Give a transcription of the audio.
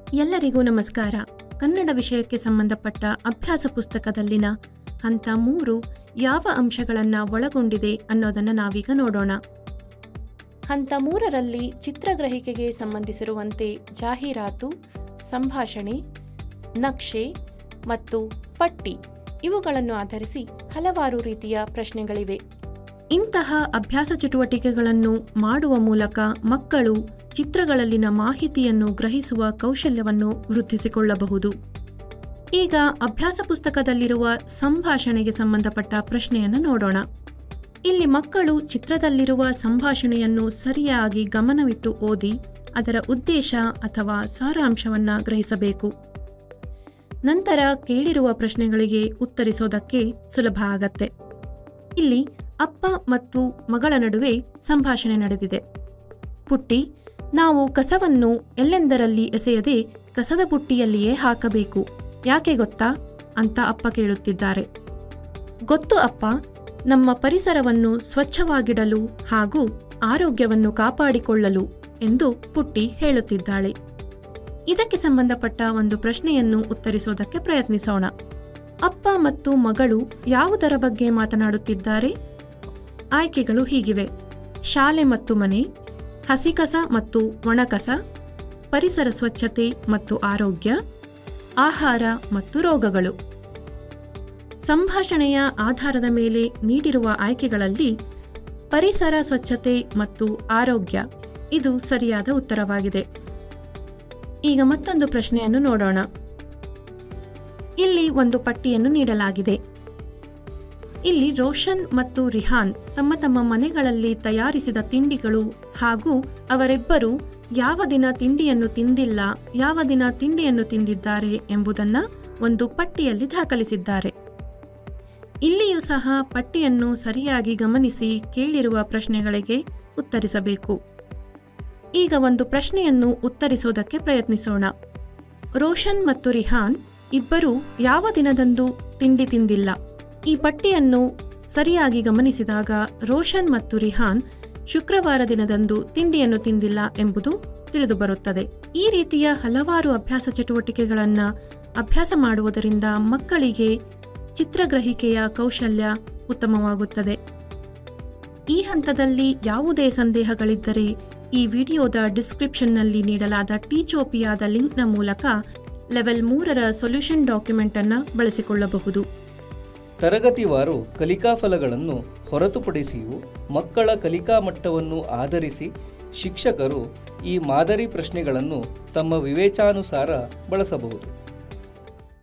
ಎಲ್ಲರಿಗೂ ನಮಸ್ಕಾರ. ಕನ್ನಡ ವಿಷಯಕ್ಕೆ ಸಂಬಂಧಪಟ್ಟ ಅಭ್ಯಾಸ ಪುಸ್ತಕದಲ್ಲಿನ ಹಂತ 3 ಯಾವ ಅಂಶಗಳನ್ನು ಒಳಗೊಂಡಿದೆ ಅನ್ನೋದನ್ನು ನಾವೀಗ ನೋಡೋಣ. ಹಂತ 3ರಲ್ಲಿ ಚಿತ್ರಗ್ರಹಿಕೆಗೆ ಸಂಬಂಧಿಸಿರುವಂತೆ ಜಾಹೀರಾತು, ಸಂಭಾಷಣೆ, ನಕ್ಷೆ ಮತ್ತು ಪಟ್ಟಿ ಇವುಗಳನ್ನು ಆಧರಿಸಿ ಹಲವಾರು ರೀತಿಯ ಪ್ರಶ್ನೆಗಳಿವೆ. ಇಂತಹ ಅಭ್ಯಾಸ ಚಟುವಟಿಕೆಗಳನ್ನು ಮಾಡುವ ಮೂಲಕ ಮಕ್ಕಳು ಚಿತ್ರಗಳಲ್ಲಿನ ಮಾಹಿತಿಯನ್ನು ಗ್ರಹಿಸುವ ಕೌಶಲ್ಯವನ್ನು ವೃದ್ಧಿಸಿಕೊಳ್ಳಬಹುದು. ಈಗ ಅಭ್ಯಾಸ ಪುಸ್ತಕದಲ್ಲಿರುವ ಸಂಭಾಷಣೆಗೆ ಸಂಬಂಧಪಟ್ಟ ಪ್ರಶ್ನೆಯನ್ನು ನೋಡೋಣ. ಇಲ್ಲಿ ಮಕ್ಕಳು ಚಿತ್ರದಲ್ಲಿರುವ ಸಂಭಾಷಣೆಯನ್ನು ಸರಿಯಾಗಿ ಗಮನವಿಟ್ಟು ಓದಿ ಅದರ ಉದ್ದೇಶ ಅಥವಾ ಸಾರಾಂಶವನ್ನು ಗ್ರಹಿಸಬೇಕು. ನಂತರ ಕೇಳಿರುವ ಪ್ರಶ್ನೆಗಳಿಗೆ ಉತ್ತರಿಸೋದಕ್ಕೆ ಸುಲಭ ಆಗತ್ತೆ. ಇಲ್ಲಿ ಅಪ್ಪ ಮತ್ತು ಮಗಳ ನಡುವೆ ಸಂಭಾಷಣೆ ನಡೆದಿದೆ. ಪುಟ್ಟಿ, ನಾವು ಕಸವನ್ನು ಎಲ್ಲೆಂದರಲ್ಲಿ ಎಸೆಯದೆ ಕಸದ ಬುಟ್ಟಿಯಲ್ಲಿಯೇ ಹಾಕಬೇಕು, ಯಾಕೆ ಗೊತ್ತಾ ಅಂತ ಅಪ್ಪ ಕೇಳುತ್ತಿದ್ದಾರೆ. ಗೊತ್ತು ಅಪ್ಪ, ನಮ್ಮ ಪರಿಸರವನ್ನು ಸ್ವಚ್ಛವಾಗಿಡಲು ಹಾಗೂ ಆರೋಗ್ಯವನ್ನು ಕಾಪಾಡಿಕೊಳ್ಳಲು ಎಂದು ಪುಟ್ಟಿ ಹೇಳುತ್ತಿದ್ದಾಳೆ. ಇದಕ್ಕೆ ಸಂಬಂಧಪಟ್ಟ ಒಂದು ಪ್ರಶ್ನೆಯನ್ನು ಉತ್ತರಿಸೋದಕ್ಕೆ ಪ್ರಯತ್ನಿಸೋಣ. ಅಪ್ಪ ಮತ್ತು ಮಗಳು ಯಾವುದರ ಬಗ್ಗೆ ಮಾತನಾಡುತ್ತಿದ್ದಾರೆ? ಆಯ್ಕೆಗಳು ಹೀಗಿವೆ: ಶಾಲೆ ಮತ್ತು ಮನೆ, ಹಸಿಕಸ ಮತ್ತು ಒಣಕಸ, ಪರಿಸರ ಸ್ವಚ್ಛತೆ ಮತ್ತು ಆರೋಗ್ಯ, ಆಹಾರ ಮತ್ತು ರೋಗಗಳು. ಸಂಭಾಷಣೆಯ ಆಧಾರದ ಮೇಲೆ ನೀಡಿರುವ ಆಯ್ಕೆಗಳಲ್ಲಿ ಪರಿಸರ ಸ್ವಚ್ಛತೆ ಮತ್ತು ಆರೋಗ್ಯ ಇದು ಸರಿಯಾದ ಉತ್ತರವಾಗಿದೆ. ಈಗ ಮತ್ತೊಂದು ಪ್ರಶ್ನೆಯನ್ನು ನೋಡೋಣ. ಇಲ್ಲಿ ಒಂದು ಪಟ್ಟಿಯನ್ನು ನೀಡಲಾಗಿದೆ. ಇಲ್ಲಿ ರೋಷನ್ ಮತ್ತು ರಿಹಾನ್ ತಮ್ಮ ತಮ್ಮ ಮನೆಗಳಲ್ಲಿ ತಯಾರಿಸಿದ ತಿಂಡಿಗಳು ಹಾಗೂ ಅವರಿಬ್ಬರು ಯಾವ ದಿನ ತಿಂಡಿಯನ್ನು ತಿಂದಿಲ್ಲ, ಯಾವ ದಿನ ತಿಂಡಿಯನ್ನು ತಿಂದಿದ್ದಾರೆ ಎಂಬುದನ್ನು ಒಂದು ಪಟ್ಟಿಯಲ್ಲಿ ದಾಖಲಿಸಿದ್ದಾರೆ. ಇಲ್ಲಿಯೂ ಸಹ ಪಟ್ಟಿಯನ್ನು ಸರಿಯಾಗಿ ಗಮನಿಸಿ ಕೇಳಿರುವ ಪ್ರಶ್ನೆಗಳಿಗೆ ಉತ್ತರಿಸಬೇಕು. ಈಗ ಒಂದು ಪ್ರಶ್ನೆಯನ್ನು ಉತ್ತರಿಸೋದಕ್ಕೆ ಪ್ರಯತ್ನಿಸೋಣ. ರೋಷನ್ ಮತ್ತು ರಿಹಾನ್ ಇಬ್ಬರು ಯಾವ ದಿನದಂದು ತಿಂಡಿ ತಿಂದಿಲ್ಲ? ಈ ಪಟ್ಟಿಯನ್ನು ಸರಿಯಾಗಿ ಗಮನಿಸಿದಾಗ ರೋಷನ್ ಮತ್ತು ರಿಹಾನ್ ಶುಕ್ರವಾರ ದಿನದಂದು ತಿಂಡಿಯನ್ನು ತಿಂದಿಲ್ಲ ಎಂಬುದು ತಿಳಿದುಬರುತ್ತದೆ. ಈ ರೀತಿಯ ಹಲವಾರು ಅಭ್ಯಾಸ ಚಟುವಟಿಕೆಗಳನ್ನು ಅಭ್ಯಾಸ ಮಾಡುವುದರಿಂದ ಮಕ್ಕಳಿಗೆ ಚಿತ್ರಗ್ರಹಿಕೆಯ ಕೌಶಲ್ಯ ಉತ್ತಮವಾಗುತ್ತದೆ. ಈ ಹಂತದಲ್ಲಿ ಯಾವುದೇ ಸಂದೇಹಗಳಿದ್ದರೆ ಈ ವಿಡಿಯೋದ ಡಿಸ್ಕ್ರಿಪ್ಷನ್ನಲ್ಲಿ ನೀಡಲಾದ ಟೀಚೋಪಿಯಾದ ಲಿಂಕ್ನ ಮೂಲಕ ಲೆವೆಲ್ 3ರ ಸೊಲ್ಯೂಷನ್ ಡಾಕ್ಯುಮೆಂಟ್ ಅನ್ನು ಬಳಸಿಕೊಳ್ಳಬಹುದು. ತರಗತಿವಾರು ಕಲಿಕಾ ಫಲಗಳನ್ನು ಹೊರತುಪಡಿಸಿಯೂ ಮಕ್ಕಳ ಕಲಿಕಾ ಮಟ್ಟವನ್ನು ಆಧರಿಸಿ ಶಿಕ್ಷಕರು ಈ ಮಾದರಿ ಪ್ರಶ್ನೆಗಳನ್ನು ತಮ್ಮ ವಿವೇಚಾನುಸಾರ ಬಳಸಬಹುದು.